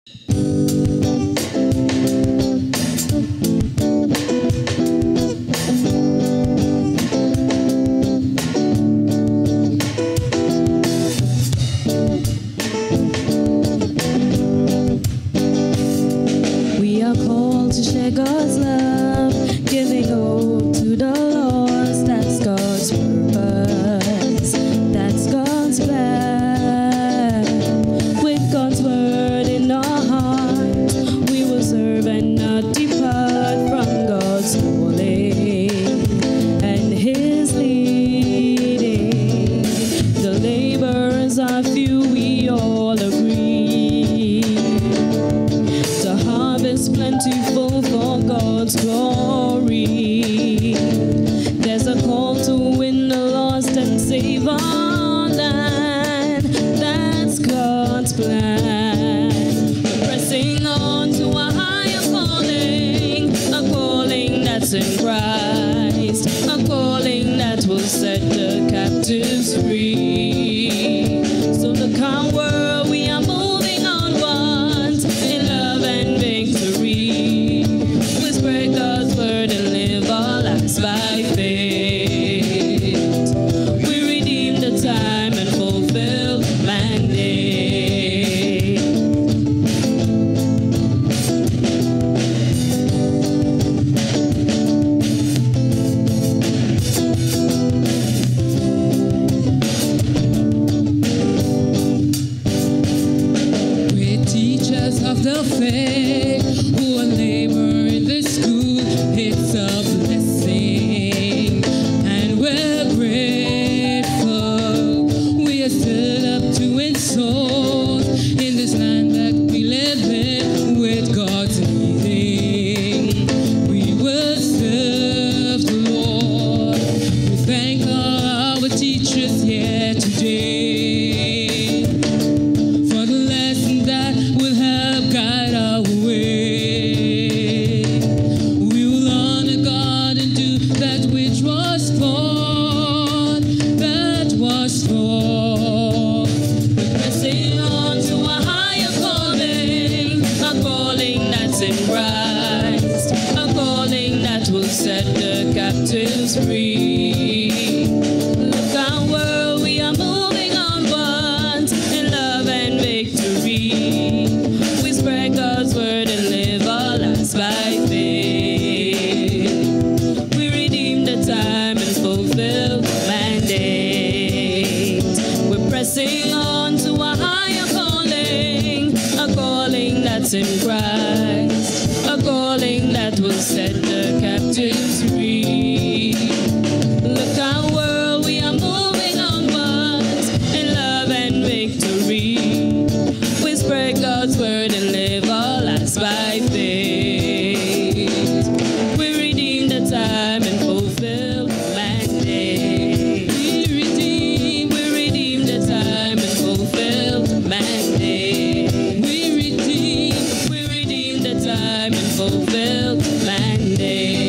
We are called to share God's love, giving hope to the lost. That's God's purpose, that's God's plan. With God's word in our heart, we will serve and not depart from God's calling and His leading. The laborers are few, we all agree. The harvest plentiful for God's glory. There's a call to win the lost and save our land. That's God's plan. We're pressing on to a higher calling, a calling that's in Christ, a calling that will set the captives free. So look our world, we are moving onwards in love and victory. We spread God's word and live our lives by faith. We redeem the time and fulfill the mandate. We're teachers of the faith who are labor in the school. It's a blessing and we're grateful. We are stood up to win souls in this land that we live in with God's leading. We will serve the Lord. We thank all our teachers here today for the lesson that will help guide our way. We will honor God and do that which was for, that was for. We're pressing on to a higher calling, a calling that's in Christ, a calling that will set the captives free. Look our world, we are moving onwards in love and victory. We spread God's word and live our lives by faith. We redeem the time and fulfill the mandate. We're pressing on to a higher calling, a calling that's in Christ, a calling that will set the captives free. Look our world, we are moving onwards in love and victory. We spread God's word and live our lives by faith. We redeem the time and fulfill the mandate. We redeem the time and fulfill the mandate. We redeem the time and fulfill the mandate.